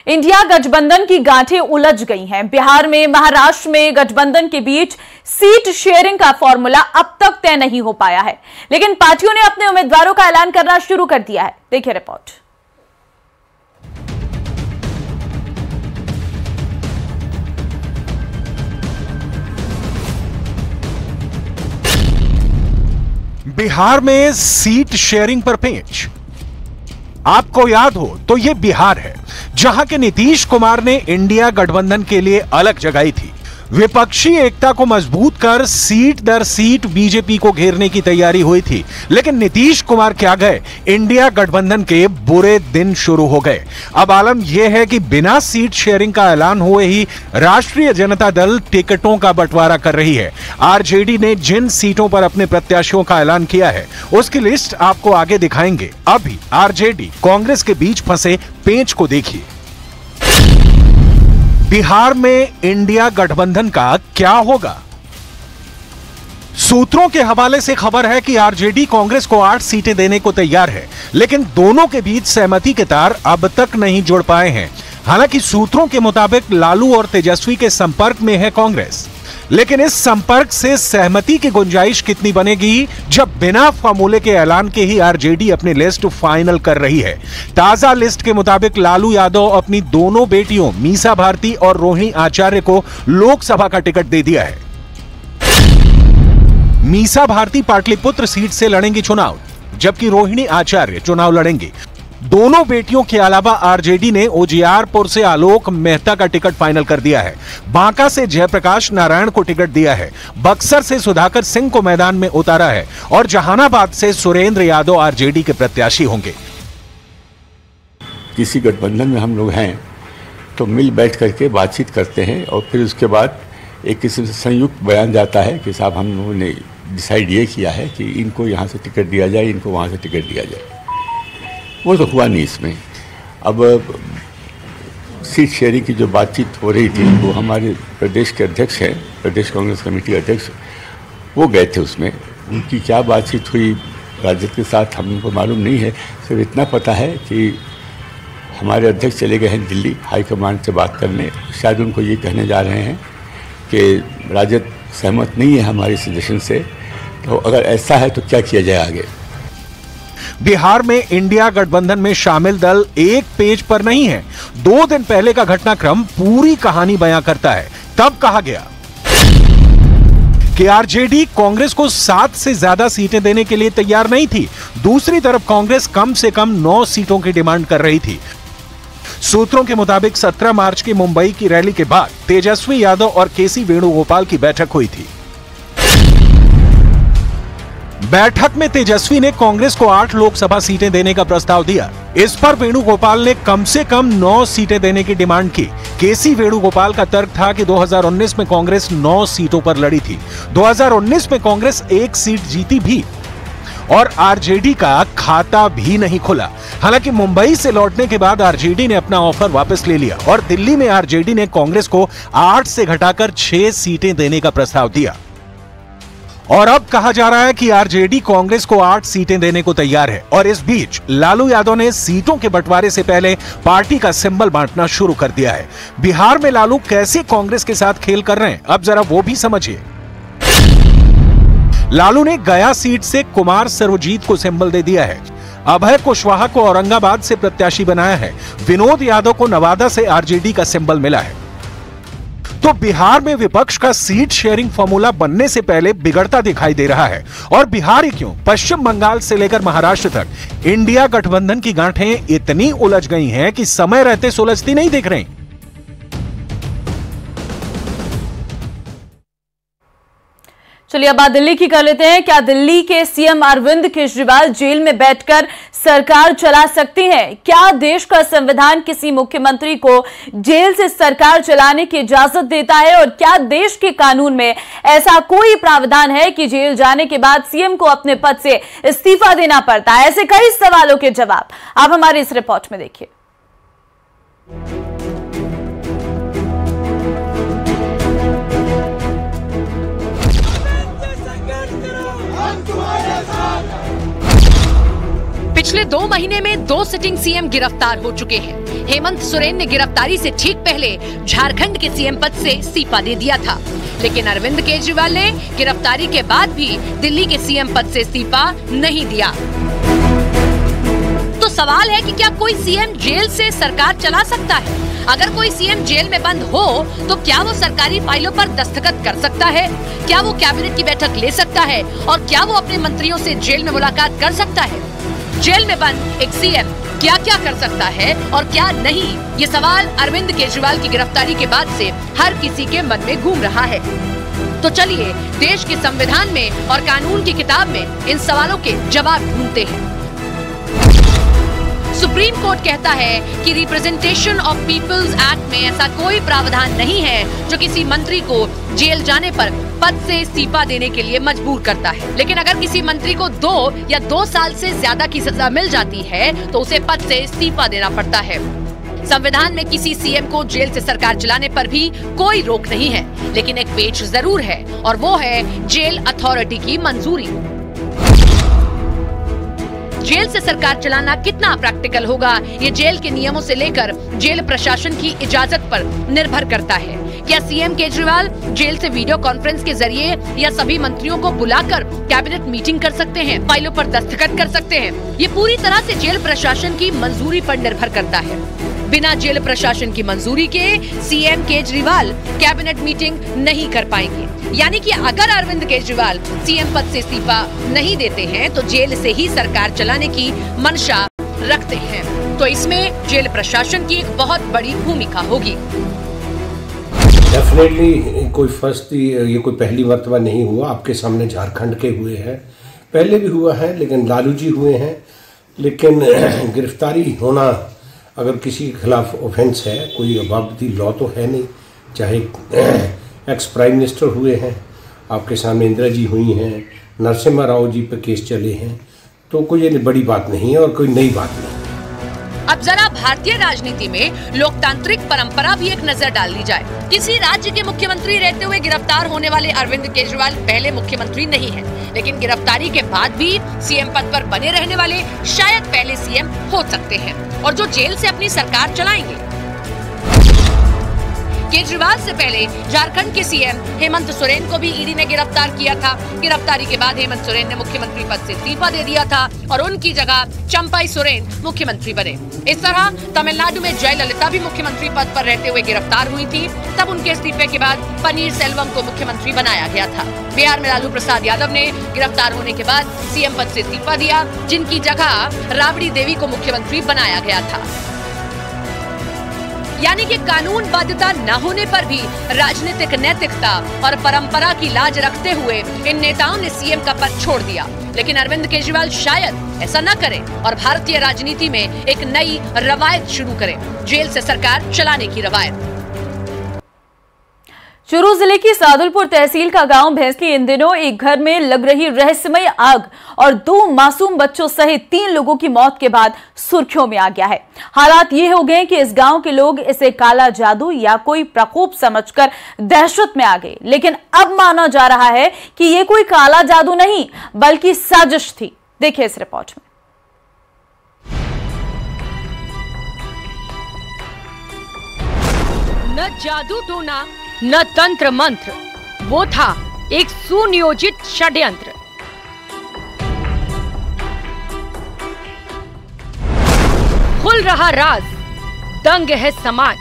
India गठबंधन की गांठें उलझ गई हैं। बिहार में, महाराष्ट्र में गठबंधन के बीच सीट शेयरिंग का फॉर्मूला अब तक तय नहीं हो पाया है, लेकिन पार्टियों ने अपने उम्मीदवारों का ऐलान करना शुरू कर दिया है। देखिए रिपोर्ट। बिहार में सीट शेयरिंग पर पेच। आपको याद हो तो यह बिहार है जहां के नीतीश कुमार ने इंडिया गठबंधन के लिए अलग जगाई थी। विपक्षी एकता को मजबूत कर सीट दर सीट बीजेपी को घेरने की तैयारी हुई थी, लेकिन नीतीश कुमार क्या गए, इंडिया गठबंधन के बुरे दिन शुरू हो गए। अब आलम यह है कि बिना सीट शेयरिंग का ऐलान हुए ही राष्ट्रीय जनता दल टिकटों का बंटवारा कर रही है। आरजेडी ने जिन सीटों पर अपने प्रत्याशियों का ऐलान किया है उसकी लिस्ट आपको आगे दिखाएंगे। अभी आरजेडी कांग्रेस के बीच फंसे पेंच को देखिए। बिहार में इंडिया गठबंधन का क्या होगा? सूत्रों के हवाले से खबर है कि आरजेडी कांग्रेस को 8 सीटें देने को तैयार है, लेकिन दोनों के बीच सहमति के तार अब तक नहीं जुड़ पाए हैं। हालांकि सूत्रों के मुताबिक लालू और तेजस्वी के संपर्क में है कांग्रेस, लेकिन इस संपर्क से सहमति की गुंजाइश कितनी बनेगी जब बिना फॉर्मूले के ऐलान के ही आरजेडी अपनी लिस्ट फाइनल कर रही है। ताजा लिस्ट के मुताबिक लालू यादव अपनी दोनों बेटियों मीसा भारती और रोहिणी आचार्य को लोकसभा का टिकट दे दिया है। मीसा भारती पाटलिपुत्र सीट से लड़ेंगी चुनाव, जबकि रोहिणी आचार्य चुनाव लड़ेंगी। दोनों बेटियों के अलावा आरजेडी ने उजियारपुर से आलोक मेहता का टिकट फाइनल कर दिया है। बांका से जयप्रकाश नारायण को टिकट दिया है। बक्सर से सुधाकर सिंह को मैदान में उतारा है और जहानाबाद से सुरेंद्र यादव आरजेडी के प्रत्याशी होंगे। किसी गठबंधन में हम लोग हैं तो मिल बैठ करके बातचीत करते हैं और फिर उसके बाद एक किस्म से संयुक्त बयान जाता है कि साहब हम लोगों ने डिसाइड ये किया है कि इनको यहाँ से टिकट दिया जाए, इनको वहाँ से टिकट दिया जाए। वो तो हुआ नहीं इसमें। अब सीट शेयरिंग की जो बातचीत हो रही थी वो हमारे प्रदेश के अध्यक्ष हैं, प्रदेश कांग्रेस कमेटी के अध्यक्ष, वो गए थे उसमें। उनकी क्या बातचीत हुई राजद के साथ हमको मालूम नहीं है। सिर्फ इतना पता है कि हमारे अध्यक्ष चले गए हैं दिल्ली हाईकमान से बात करने। शायद उनको ये कहने जा रहे हैं कि राजद सहमत नहीं है हमारी सजेशन से, तो अगर ऐसा है तो क्या किया जाए आगे। बिहार में इंडिया गठबंधन में शामिल दल एक पेज पर नहीं है। 2 दिन पहले का घटनाक्रम पूरी कहानी बयां करता है। तब कहा गया कि आरजेडी कांग्रेस को 7 से ज्यादा सीटें देने के लिए तैयार नहीं थी। दूसरी तरफ कांग्रेस कम से कम 9 सीटों की डिमांड कर रही थी। सूत्रों के मुताबिक 17 मार्च की मुंबई की रैली के बाद तेजस्वी यादव और केसी वेणुगोपाल की बैठक हुई थी। बैठक में तेजस्वी ने कांग्रेस को 8 लोकसभा सीटें देने का प्रस्ताव दिया। इस पर वेणुगोपाल ने कम से कम 9 सीटें देने की डिमांड की। केसी वेणुगोपाल का तर्क था कि 2019 में कांग्रेस 9 सीटों पर लड़ी थी। 2019 में कांग्रेस 1 सीट जीती भी और आरजेडी का खाता भी नहीं खुला। हालांकि मुंबई से लौटने के बाद आरजेडी ने अपना ऑफर वापस ले लिया और दिल्ली में आरजेडी ने कांग्रेस को 8 से घटाकर 6 सीटें देने का प्रस्ताव दिया। और अब कहा जा रहा है कि आरजेडी कांग्रेस को 8 सीटें देने को तैयार है। और इस बीच लालू यादव ने सीटों के बंटवारे से पहले पार्टी का सिंबल बांटना शुरू कर दिया है। बिहार में लालू कैसे कांग्रेस के साथ खेल कर रहे हैं, अब जरा वो भी समझिए। लालू ने गया सीट से कुमार सर्वजीत को सिंबल दे दिया है। अभय कुशवाहा को औरंगाबाद से प्रत्याशी बनाया है। विनोद यादव को नवादा से आरजेडी का सिंबल मिला है। तो बिहार में विपक्ष का सीट शेयरिंग फॉर्मूला बनने से पहले बिगड़ता दिखाई दे रहा है। और बिहार ही क्यों, पश्चिम बंगाल से लेकर महाराष्ट्र तक इंडिया गठबंधन की गांठें इतनी उलझ गई हैं कि समय रहते सुलझती नहीं दिख रही। चलिए अब बात दिल्ली की कर लेते हैं। क्या दिल्ली के सीएम अरविंद केजरीवाल जेल में बैठकर सरकार चला सकती हैं? क्या देश का संविधान किसी मुख्यमंत्री को जेल से सरकार चलाने की इजाजत देता है? और क्या देश के कानून में ऐसा कोई प्रावधान है कि जेल जाने के बाद सीएम को अपने पद से इस्तीफा देना पड़ता है? ऐसे कई सवालों के जवाब आप हमारी इस रिपोर्ट में देखिए। पिछले 2 महीने में 2 सिटिंग सीएम गिरफ्तार हो चुके हैं। हेमंत सोरेन ने गिरफ्तारी से ठीक पहले झारखंड के सीएम पद से इस्तीफा दे दिया था, लेकिन अरविंद केजरीवाल ने गिरफ्तारी के बाद भी दिल्ली के सीएम पद से इस्तीफा नहीं दिया। तो सवाल है कि क्या कोई सीएम जेल से सरकार चला सकता है? अगर कोई सीएम जेल में बंद हो तो क्या वो सरकारी फाइलों पर दस्तखत कर सकता है? क्या वो कैबिनेट की बैठक ले सकता है? और क्या वो अपने मंत्रियों से जेल में मुलाकात कर सकता है? जेल में बंद एक सीएम क्या क्या कर सकता है और क्या नहीं, ये सवाल अरविंद केजरीवाल की गिरफ्तारी के बाद से हर किसी के मन में घूम रहा है। तो चलिए देश के संविधान में और कानून की किताब में इन सवालों के जवाब ढूंढते हैं। सुप्रीम कोर्ट कहता है कि रिप्रेजेंटेशन ऑफ पीपल्स एक्ट में ऐसा कोई प्रावधान नहीं है जो किसी मंत्री को जेल जाने पर पद से इस्तीफा देने के लिए मजबूर करता है। लेकिन अगर किसी मंत्री को 2 या 2 साल से ज्यादा की सजा मिल जाती है तो उसे पद से इस्तीफा देना पड़ता है। संविधान में किसी सीएम को जेल से सरकार चलाने पर भी कोई रोक नहीं है, लेकिन एक पेच जरूर है और वो है जेल अथॉरिटी की मंजूरी। जेल से सरकार चलाना कितना प्रैक्टिकल होगा, ये जेल के नियमों से लेकर जेल प्रशासन की इजाजत पर निर्भर करता है। क्या सीएम केजरीवाल जेल से वीडियो कॉन्फ्रेंस के जरिए या सभी मंत्रियों को बुलाकर कैबिनेट मीटिंग कर सकते हैं, फाइलों पर दस्तखत कर सकते हैं? ये पूरी तरह से जेल प्रशासन की मंजूरी पर निर्भर करता है। बिना जेल प्रशासन की मंजूरी के सीएम केजरीवाल कैबिनेट मीटिंग नहीं कर पाएंगे। यानी कि अगर अरविंद केजरीवाल सीएम पद से इस्तीफा नहीं देते हैं तो जेल से ही सरकार चलाने की मंशा रखते हैं, तो इसमें जेल प्रशासन की एक बहुत बड़ी भूमिका होगी। डेफिनेटली कोई फर्स्ट ये कोई पहली मर्तबा नहीं हुआ, आपके सामने झारखंड के हुए हैं, पहले भी हुआ है, लेकिन लालू जी हुए हैं। लेकिन गिरफ्तारी होना अगर किसी के खिलाफ ऑफेंस है, कोई अबाउट दी लॉ तो है नहीं। चाहे एक्स प्राइम मिनिस्टर हुए हैं, आपके सामने इंदिरा जी हुई हैं, नरसिम्हा राव जी पे केस चले हैं, तो कोई ये बड़ी बात नहीं है और कोई नई बात नहीं। अब जरा भारतीय राजनीति में लोकतांत्रिक परंपरा भी एक नजर डाल ली जाए। किसी राज्य के मुख्यमंत्री रहते हुए गिरफ्तार होने वाले अरविंद केजरीवाल पहले मुख्यमंत्री नहीं है, लेकिन गिरफ्तारी के बाद भी सीएम पद पर बने रहने वाले शायद पहले सीएम हो सकते हैं, और जो जेल से अपनी सरकार चलाएंगे। केजरीवाल से पहले झारखंड के सीएम हेमंत सोरेन को भी ईडी ने गिरफ्तार किया था। गिरफ्तारी के बाद हेमंत सोरेन ने मुख्यमंत्री पद से इस्तीफा दे दिया था और उनकी जगह चंपाई सोरेन मुख्यमंत्री बने। इस तरह तमिलनाडु में जयललिता भी मुख्यमंत्री पद पर रहते हुए गिरफ्तार हुई थी, तब उनके इस्तीफे के बाद पनीर सेल्वम को मुख्यमंत्री बनाया गया था। बिहार में लालू प्रसाद यादव ने गिरफ्तार होने के बाद सीएम पद से इस्तीफा दिया, जिनकी जगह राबड़ी देवी को मुख्यमंत्री बनाया गया था। यानी कि कानून बाध्यता न होने पर भी राजनीतिक नैतिकता और परंपरा की लाज रखते हुए इन नेताओं ने सीएम का पद छोड़ दिया। लेकिन अरविंद केजरीवाल शायद ऐसा न करें और भारतीय राजनीति में एक नई रवायत शुरू करें, जेल से सरकार चलाने की रवायत। चूरू जिले की सादुलपुर तहसील का गांव भैंसली इन दिनों एक घर में लग रही रहस्यमय आग और 2 मासूम बच्चों सहित 3 लोगों की मौत के बाद सुर्खियों में आ गया है। हालात ये हो गए कि इस गांव के लोग इसे काला जादू या कोई प्रकोप समझकर दहशत में आ गए, लेकिन अब माना जा रहा है कि ये कोई काला जादू नहीं बल्कि साजिश थी। देखिए इस रिपोर्ट में। न जादू टोना न तंत्र मंत्र, वो था एक सुनियोजित षड्यंत्र। खुल रहा राज, दंग है समाज।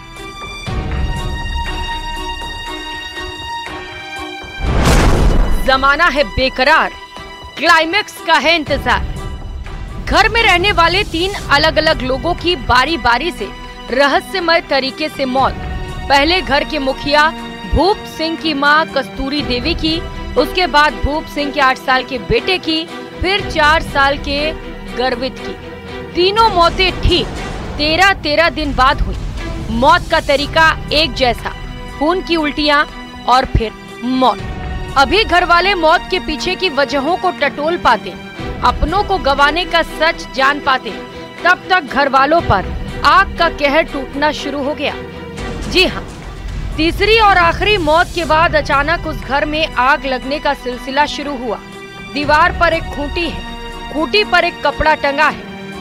जमाना है बेकरार, क्लाइमेक्स का है इंतजार। घर में रहने वाले 3 अलग अलग लोगों की बारी बारी से रहस्यमय तरीके से मौत। पहले घर के मुखिया भूप सिंह की मां कस्तूरी देवी की, उसके बाद भूप सिंह के 8 साल के बेटे की, फिर 4 साल के गर्वित की। तीनों मौतें ठीक 13 दिन बाद हुई। मौत का तरीका एक जैसा, खून की उल्टियां और फिर मौत। अभी घर वाले मौत के पीछे की वजहों को टटोल पाते, अपनों को गंवाने का सच जान पाते, तब तक घर वालों पर आग का कहर टूटना शुरू हो गया। जी हाँ, तीसरी और आखिरी मौत के बाद अचानक उस घर में आग लगने का सिलसिला शुरू हुआ। दीवार पर एक खूंटी है, खूंटी पर एक कपड़ा टंगा है,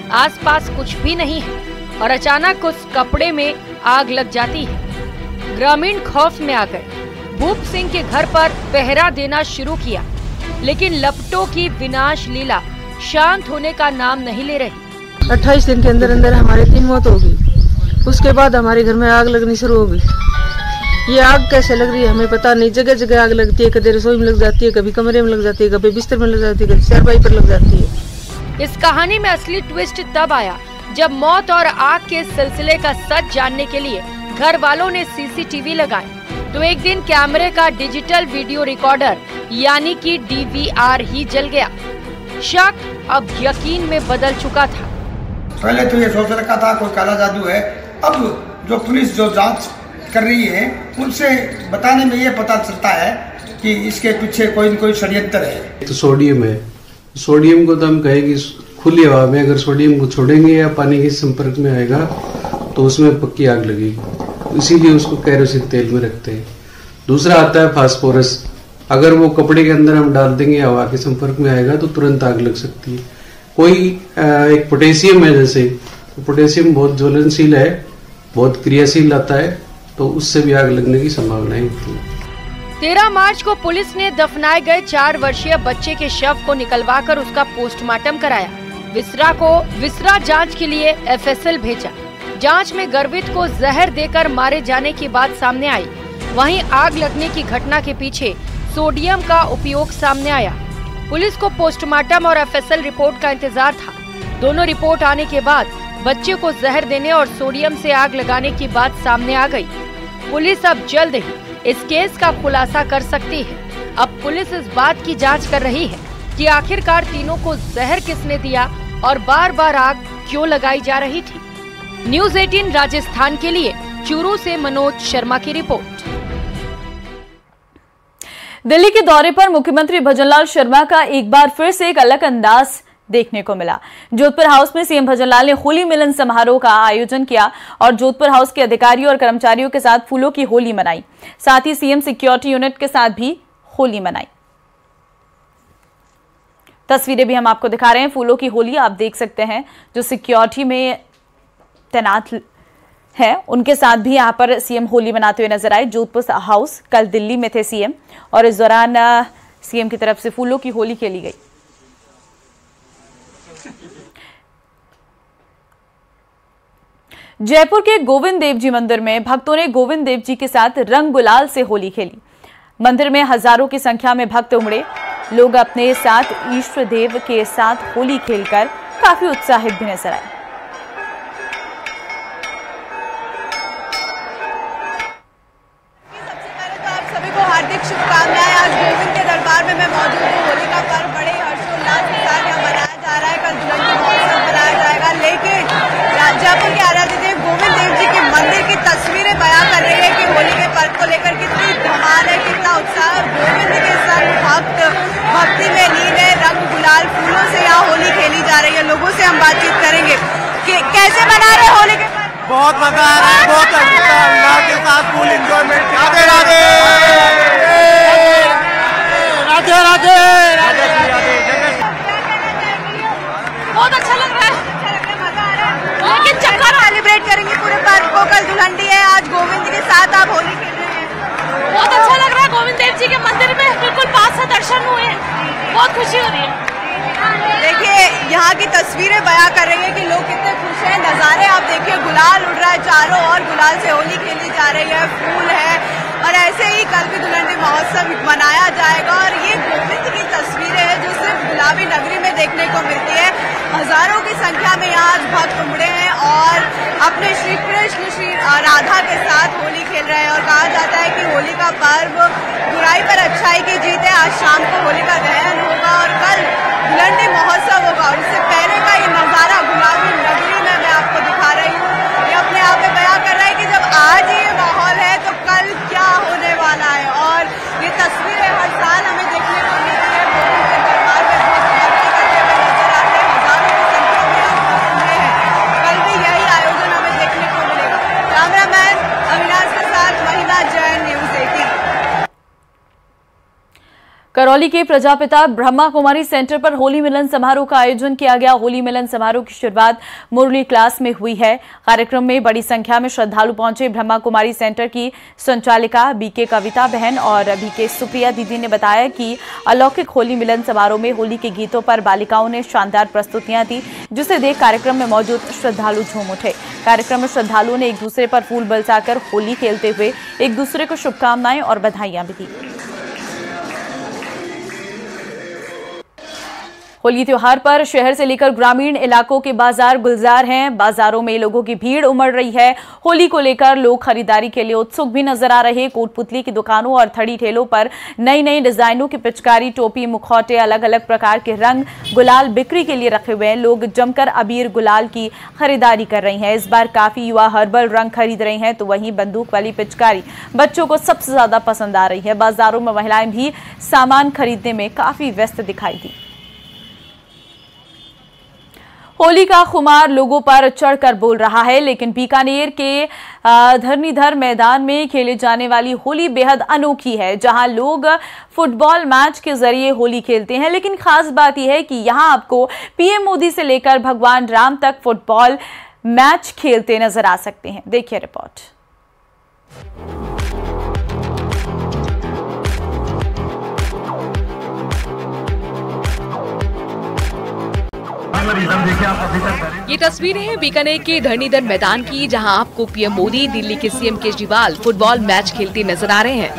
आसपास कुछ भी नहीं है और अचानक उस कपड़े में आग लग जाती है। ग्रामीण खौफ में आ गए। भूप सिंह के घर पर पहरा देना शुरू किया, लेकिन लपटों की विनाश लीला शांत होने का नाम नहीं ले रही। 28 दिन के अंदर अंदर हमारी 3 मौत हो गई। उसके बाद हमारे घर में आग लगनी शुरू हो गई। ये आग कैसे लग रही है हमें पता नहीं। जगह जगह आग लगती है, कभी रसोई में लग जाती है, कभी कमरे में लग जाती है, कभी बिस्तर में लग जाती है, कभी चारपाई पर लग जाती है। इस कहानी में असली ट्विस्ट तब आया जब मौत और आग के सिलसिले का सच जानने के लिए घर वालों ने सीसीटीवी लगाए तो एक दिन कैमरे का डिजिटल वीडियो रिकॉर्डर यानी कि DVR ही जल गया। शक अब यकीन में बदल चुका था। पहले तो ये सोच रखा था कोई काला जादू है। अब जो पुलिस जो जांच कर रही है उनसे बताने में ये पता चलता है कि इसके पीछे कोई न कोई षड्यंत्र है। तो सोडियम है। सोडियम को तो हम कहेंगे खुली हवा में अगर सोडियम को छोड़ेंगे या पानी के संपर्क में आएगा तो उसमें पक्की आग लगेगी, इसीलिए उसको केरोसिन तेल में रखते हैं। दूसरा आता है फास्फोरस। अगर वो कपड़े के अंदर हम डाल देंगे, हवा के संपर्क में आएगा तो तुरंत आग लग सकती है। कोई एक पोटेशियम है, जैसे पोटेशियम बहुत ज्वलनशील है, बहुत क्रियाशील आता है, तो उससे भी आग लगने की संभावनाएं होती है। 13 मार्च को पुलिस ने दफनाए गए 4 वर्षीय बच्चे के शव को निकलवाकर उसका पोस्टमार्टम कराया। विसरा जांच के लिए FSL भेजा। जांच में गर्वित को जहर देकर मारे जाने की बात सामने आई। वहीं आग लगने की घटना के पीछे सोडियम का उपयोग सामने आया। पुलिस को पोस्टमार्टम और FSL रिपोर्ट का इंतजार था। दोनों रिपोर्ट आने के बाद बच्चे को जहर देने और सोडियम से आग लगाने की बात सामने आ गई। पुलिस अब जल्द ही इस केस का खुलासा कर सकती है। अब पुलिस इस बात की जांच कर रही है कि आखिरकार तीनों को जहर किसने दिया और बार बार आग क्यों लगाई जा रही थी। न्यूज़ 18 राजस्थान के लिए चूरू से मनोज शर्मा की रिपोर्ट। दिल्ली के दौरे पर मुख्यमंत्री भजनलाल शर्मा का एक बार फिर से एक अलग अंदाज देखने को मिला। जोधपुर हाउस में सीएम भजनलाल ने होली मिलन समारोह का आयोजन किया और जोधपुर हाउस के अधिकारियों और कर्मचारियों के साथ फूलों की होली मनाई। साथ ही सीएम सिक्योरिटी यूनिट के साथ भी होली मनाई। तस्वीरें भी हम आपको दिखा रहे हैं। फूलों की होली आप देख सकते हैं। जो सिक्योरिटी में तैनात है उनके साथ भी यहां पर सीएम होली मनाते हुए नजर आए। जोधपुर हाउस, कल दिल्ली में थे सीएम और इस दौरान सीएम की तरफ से फूलों की होली खेली गई। जयपुर के गोविंद देव जी मंदिर में भक्तों ने गोविंद देव जी के साथ रंग गुलाल से होली खेली। मंदिर में हजारों की संख्या में भक्त उमड़े। लोग अपने साथ ईष्ट देव के साथ होली खेलकर काफी उत्साहित भी नजर आए। सबसे पहले तो आप सभी को हार्दिक शुभकामनाएं। आज गोविंद के दरबार में मैं मौजूद हूँ। होली का पर्व बड़े हर्षोल्लास के साथ यहाँ मनाया जा रहा है। कल दुल्हन का महोत्सव मनाया जाएगा, लेकिन जयपुर के आराध्य देव गोविंद देव जी के मंदिर की तस्वीरें बयां कर रही है कि होली के पर्व को लेकर कितनी धमाल है, कितना उत्साह। गोविंद के संग भक्त भक्ति में लीन है। रंग गुलाल फूलों से यहाँ होली खेली जा रही है। लोगों से हम बातचीत करेंगे कि कैसे मना रहे होली के पर्व। बहुत मजा आ रहा है, बहुत अल्लाह के साथ फुल एंजॉयमेंट। राधे राधे राधे राधे राधे। बहुत अच्छा लग रहा है, मजा आ रहा है। लेकिन चक्कर सेलिब्रेट करेंगे पूरे पर्व को। कल दुल्हन है, आज गोविंद जी के साथ आप होली खेल रहे हैं। बहुत अच्छा लग रहा है। गोविंद देव जी के मंदिर में बिल्कुल पास से दर्शन हुए, बहुत खुशी हो रही है। देखिए यहाँ की तस्वीरें बयां कर रही है कि लोग कितने खुश हैं। नज़ारे आप देखिए, गुलाल उड़ रहा है चारों ओर, गुलाल से होली खेली जा रही है, फूल है और ऐसे ही कल भी दुल्हन महोत्सव मनाया जाएगा। और ये गोविंद की तस्वीरें हैं जो सिर्फ गुलाबी नगरी में देखने को मिलती है। हजारों की संख्या में यहाँ आज भक्त उमड़े हैं और अपने श्री कृष्ण श्री राधा के साथ होली खेल रहे हैं। और कहा जाता है कि होली का पर्व बुराई पर अच्छाई की जीत है। आज शाम को होली का दहन होगा और कल दुल्हन महोत्सव होगा। और इससे पहले का ये नजारा गुलाबी नगरी में मैं आपको दिखा रही हूँ। ये अपने आप में बयां कर रहा है कि जब आज ये माहौल है तो कल क्या होने वाला है। और ये तस्वीरें हर साल हमें देखने को मिलती है। गोविंद के दरबार में भक्ति करते हुए नजर आते हैं। हजारों की संख्या में हम घूम रहे हैं। कल भी यही आयोजन हमें देखने को मिलेगा। कैमरामैन अविनाश के साथ महिला जैन, न्यूज़ 18। करौली के प्रजापिता ब्रह्मा कुमारी सेंटर पर होली मिलन समारोह का आयोजन किया गया। होली मिलन समारोह की शुरुआत मुरली क्लास में हुई है। कार्यक्रम में बड़ी संख्या में श्रद्धालु पहुंचे। ब्रह्मा कुमारी सेंटर की संचालिका बीके कविता बहन और बीके सुप्रिया दीदी ने बताया कि अलौकिक होली मिलन समारोह में होली के गीतों पर बालिकाओं ने शानदार प्रस्तुतियां दी, जिसे देख कार्यक्रम में मौजूद श्रद्धालु झूम उठे। कार्यक्रम में श्रद्धालुओं ने एक दूसरे पर फूल बरसाकर होली खेलते हुए एक दूसरे को शुभकामनाएं और बधाइयां भी दी। होली त्योहार पर शहर से लेकर ग्रामीण इलाकों के बाजार गुलजार हैं। बाजारों में लोगों की भीड़ उमड़ रही है। होली को लेकर लोग खरीदारी के लिए उत्सुक भी नजर आ रहे हैं। कोटपुतली की दुकानों और थड़ी ठेलों पर नई नई डिजाइनों की पिचकारी, टोपी, मुखौटे, अलग अलग प्रकार के रंग, गुलाल बिक्री के लिए रखे हुए हैं। लोग जमकर अबीर गुलाल की खरीदारी कर रही हैं। इस बार काफी युवा हर्बल रंग खरीद रहे हैं, तो वहीं बंदूक वाली पिचकारी बच्चों को सबसे ज्यादा पसंद आ रही है। बाजारों में महिलाएं भी सामान खरीदने में काफी व्यस्त दिखाई दी। होली का खुमार लोगों पर चढ़कर बोल रहा है, लेकिन बीकानेर के धरणीधर मैदान में खेले जाने वाली होली बेहद अनोखी है, जहां लोग फुटबॉल मैच के जरिए होली खेलते हैं। लेकिन खास बात यह है कि यहां आपको पीएम मोदी से लेकर भगवान राम तक फुटबॉल मैच खेलते नजर आ सकते हैं। देखिए रिपोर्ट। ये तस्वीरें हैं बीकानेर के धरणीधर मैदान की, जहां आपको पीएम मोदी, दिल्ली के सीएम केजरीवाल फुटबॉल मैच खेलते नजर आ रहे हैं।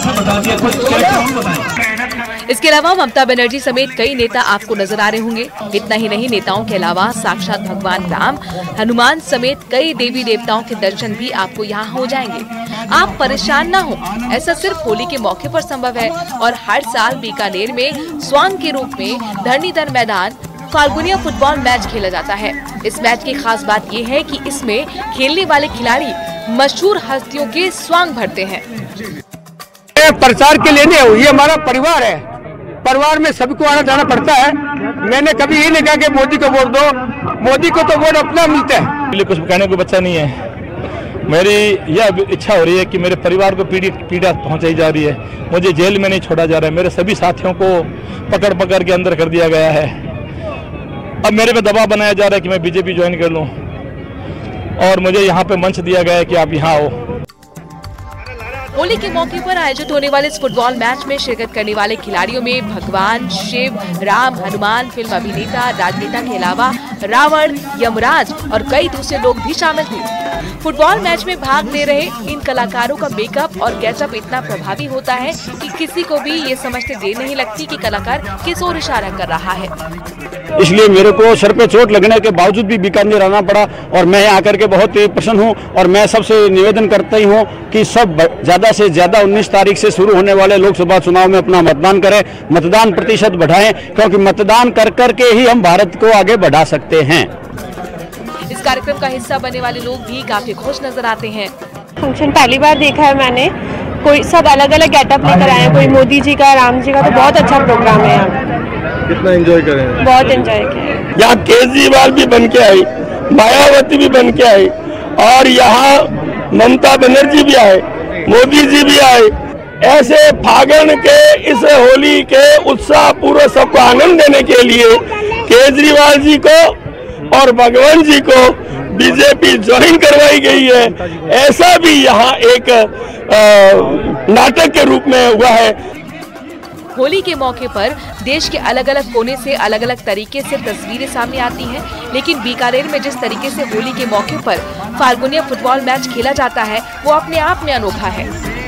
इसके अलावा ममता बनर्जी समेत कई नेता आपको नजर आ रहे होंगे। इतना ही नहीं, नेताओं के अलावा साक्षात भगवान राम, हनुमान समेत कई देवी देवताओं के दर्शन भी आपको यहाँ हो जाएंगे। आप परेशान ना हो, ऐसा सिर्फ होली के मौके पर संभव है। और हर साल बीकानेर में स्वांग के रूप में धरणीधर मैदान फाल्गुनिया फुटबॉल मैच खेला जाता है। इस मैच की खास बात यह है कि इसमें खेलने वाले खिलाड़ी मशहूर हस्तियों के स्वांग भरते हैं। प्रचार के लिए नहीं, ये हमारा परिवार है। परिवार में सबको आना जाना पड़ता है। मैंने कभी ये नहीं कहा कि मोदी को वोट दो, मोदी को तो वोट अपना मिलता है। कुछ कहने को बच्चा नहीं है। मेरी यह इच्छा हो रही है कि मेरे परिवार को पीड़ा पहुंचाई जा रही है। मुझे जेल में नहीं छोड़ा जा रहा है। मेरे सभी साथियों को पकड़ पकड़ के अंदर कर दिया गया है। अब मेरे पे दबाव बनाया जा रहा है कि मैं बीजेपी ज्वाइन कर लूं, और मुझे यहाँ पे मंच दिया गया है कि आप यहाँ आओ। होली के मौके पर आयोजित होने वाले इस फुटबॉल मैच में शिरकत करने वाले खिलाड़ियों में भगवान शिव, राम, हनुमान, फिल्म अभिनेता, राजनेता के अलावा रावण, यमराज और कई दूसरे लोग भी शामिल थे। फुटबॉल मैच में भाग ले रहे इन कलाकारों का मेकअप और गेटअप इतना प्रभावी होता है कि किसी को भी ये समझते देर नहीं लगती कि कलाकार किस ओर इशारा कर रहा है। इसलिए मेरे को सर पे चोट लगने के बावजूद भी बीकानेर आना पड़ा, और मैं आकर के बहुत ही प्रसन्न हूँ। और मैं सबसे निवेदन करता ही हूँ कि सब ज्यादा से ज्यादा 19 तारीख से शुरू होने वाले लोकसभा चुनाव में अपना मतदान करें, मतदान प्रतिशत बढ़ाएं, क्योंकि मतदान कर करके ही हम भारत को आगे बढ़ा सकते हैं। इस कार्यक्रम का हिस्सा बनने वाले लोग भी काफी खुश नजर आते हैं। फंक्शन पहली बार देखा है मैंने। कोई सब अलग अलग गेटअप लेकर आए हैं, कोई मोदी जी का, राम जी का, तो बहुत अच्छा प्रोग्राम है यहाँ। कितना एंजॉय करें? बहुत एंजॉय किया। यहाँ केजरीवाल भी बन के आई, मायावती भी बन के आई, और यहाँ ममता बनर्जी भी आए, मोदी जी भी आए। ऐसे फागुन के इस होली के उत्साह पूर्व सबको आनंद देने के लिए केजरीवाल जी को और भगवान जी को बीजेपी ज्वाइन करवाई गई है। ऐसा भी यहाँ एक नाटक के रूप में हुआ है। होली के मौके पर देश के अलग अलग कोने से अलग अलग तरीके से तस्वीरें सामने आती हैं, लेकिन बीकानेर में जिस तरीके से होली के मौके पर फाल्गुनिया फुटबॉल मैच खेला जाता है, वो अपने आप में अनोखा है।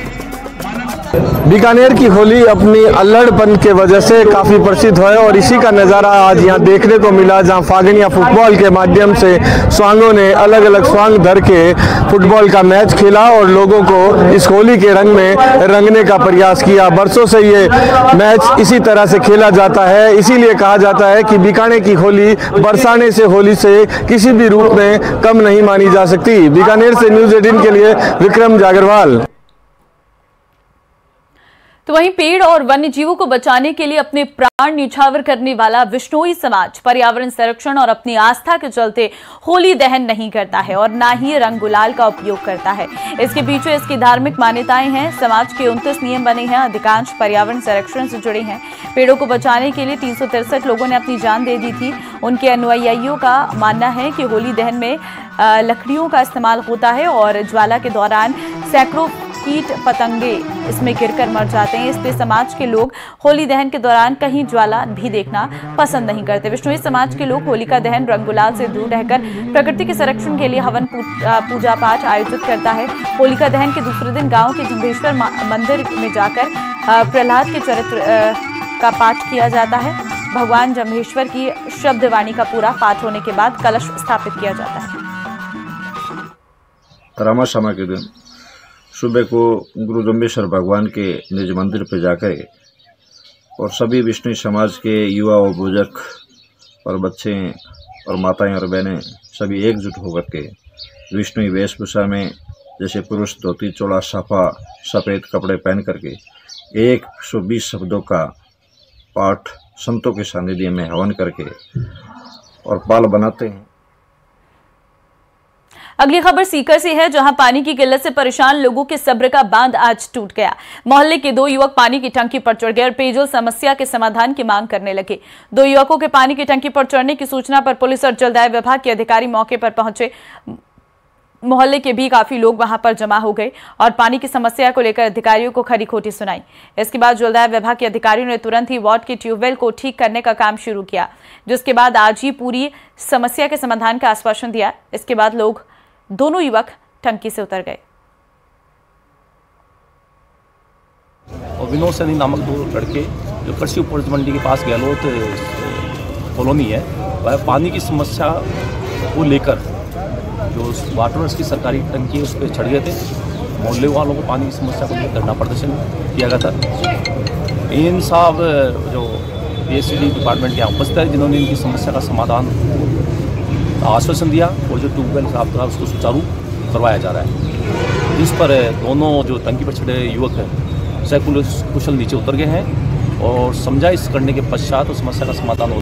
बीकानेर की होली अपनी अल्लड़पन के वजह से काफ़ी प्रसिद्ध है, और इसी का नज़ारा आज यहाँ देखने को मिला, जहाँ फागुनिया फुटबॉल के माध्यम से स्वांगों ने अलग अलग स्वांग धर के फुटबॉल का मैच खेला और लोगों को इस होली के रंग में रंगने का प्रयास किया। बरसों से ये मैच इसी तरह से खेला जाता है, इसीलिए कहा जाता है कि बीकानेर की होली बरसाने से होली से किसी भी रूप में कम नहीं मानी जा सकती। बीकानेर से न्यूज़ 18 के लिए विक्रम जागरवाल। तो वहीं पेड़ और वन्य जीवों को बचाने के लिए अपने प्राण न्यौछावर करने वाला विश्नोई समाज पर्यावरण संरक्षण और अपनी आस्था के चलते होली दहन नहीं करता है और ना ही रंग गुलाल का उपयोग करता है। इसके पीछे इसकी धार्मिक मान्यताएं हैं। समाज के 29 नियम बने हैं, अधिकांश पर्यावरण संरक्षण से जुड़े हैं। पेड़ों को बचाने के लिए 363 लोगों ने अपनी जान दे दी थी। उनके अनुयायियों का मानना है कि होली दहन में लकड़ियों का इस्तेमाल होता है और ज्वाला के दौरान सैकड़ों कीट पतंगे इसमें गिरकर मर जाते हैं। इसलिए समाज के लोग होली दहन के दौरान कहीं ज्वाला भी देखना पसंद नहीं करते। विष्णुई समाज के लोग होलिका दहन रंग गुलाल से दूर रहकर प्रकृति के संरक्षण के लिए हवन पूजा पाठ आयोजित करता है। होलिका दहन के दूसरे दिन गांव के जम्भेश्वर मंदिर में जाकर प्रहलाद के चरित्र का पाठ किया जाता है। भगवान जम्भेश्वर की शब्दवाणी का पूरा पाठ होने के बाद कलश स्थापित किया जाता है। रामाश्यामा के दिन सुबह को गुरु जम्भेश्वर भगवान के निज मंदिर पर जाकर और सभी विष्णु समाज के युवा और बुजुर्ग और बच्चे और माताएं और बहनें सभी एकजुट होकर के विष्णु वेशभूषा में जैसे पुरुष धोती चोला साफा सफ़ेद कपड़े पहन करके 120 शब्दों का पाठ संतों के सानिध्य में हवन करके और पाल बनाते हैं। अगली खबर सीकर से है, जहां पानी की किल्लत से परेशान लोगों के सब्र का बांध आज टूट गया। मोहल्ले के 2 युवक पानी की टंकी पर चढ़ गए और पेयजल समस्या के समाधान की मांग करने लगे। 2 युवकों के पानी की टंकी पर चढ़ने की सूचना पर पुलिस और जलदाय विभाग के अधिकारी मौके पर पहुंचे। मोहल्ले के भी काफी लोग वहां पर जमा हो गए और पानी की समस्या को लेकर अधिकारियों को खरी खोटी सुनाई। इसके बाद जलदाय विभाग के अधिकारियों ने तुरंत ही वार्ड के ट्यूबवेल को ठीक करने का काम शुरू किया, जिसके बाद आज ही पूरी समस्या के समाधान का आश्वासन दिया। इसके बाद दोनों युवक टंकी से उतर गए। और विनोद सैनी नामक 2 लड़के जो कृषि उपज मंडी के पास गहलोत कॉलोनी है, वह पानी की समस्या को लेकर जो वाटर वर्क्स की सरकारी टंकी है उस पर चढ़ गए थे। मोहल्ले वालों को पानी की समस्या को लेकर धरना प्रदर्शन किया गया था। इन साहब जो पीएचडी डिपार्टमेंट के यहाँ उपस्थित है, जिन्होंने इनकी समस्या का समाधान आश्वासन दिया और जो ट्यूबवेल खराब था उसको सुचारू करवाया जा रहा है, जिस पर दोनों जो टंकी पर चढ़े युवक हैं सकुशल नीचे उतर गए हैं और समझाइश करने के पश्चात उस समस्या का समाधान